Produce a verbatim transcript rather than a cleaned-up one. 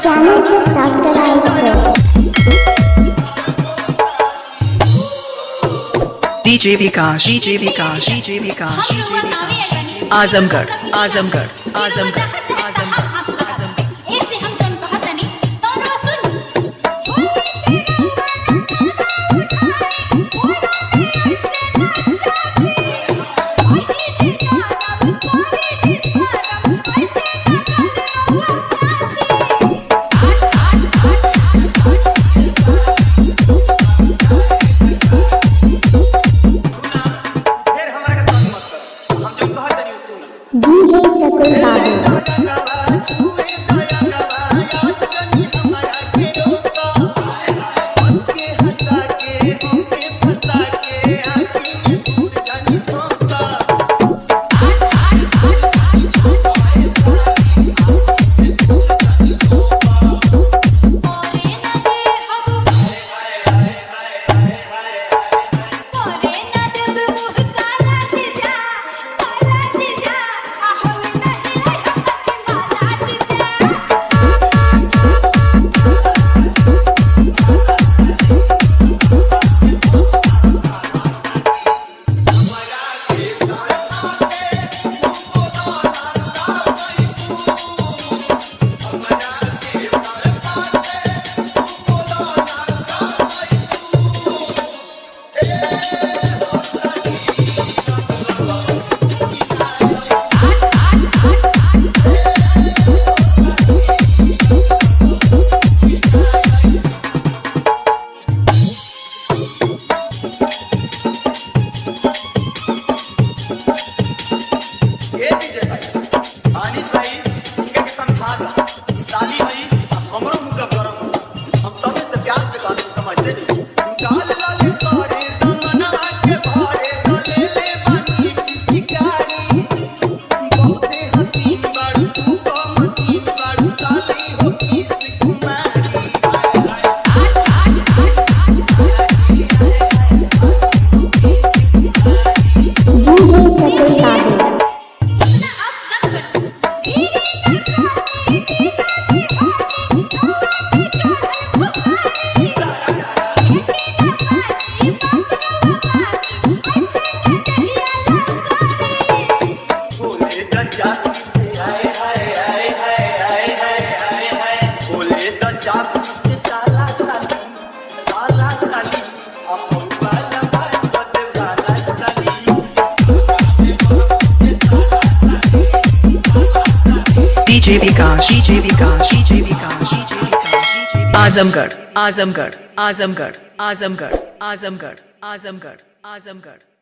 Channel को subscribe करो। DJ Vikas DJ Vikas DJ Vikas DJ Vikas Azamgarh Azamgarh Azamgarh Azamgarh DJ Sagar Babu DJ Vikas DJ Vikas DJ Vikas DJ Vikas Azamgarh Azamgarh Azamgarh Azamgarh Azamgarh Azamgarh Azamgarh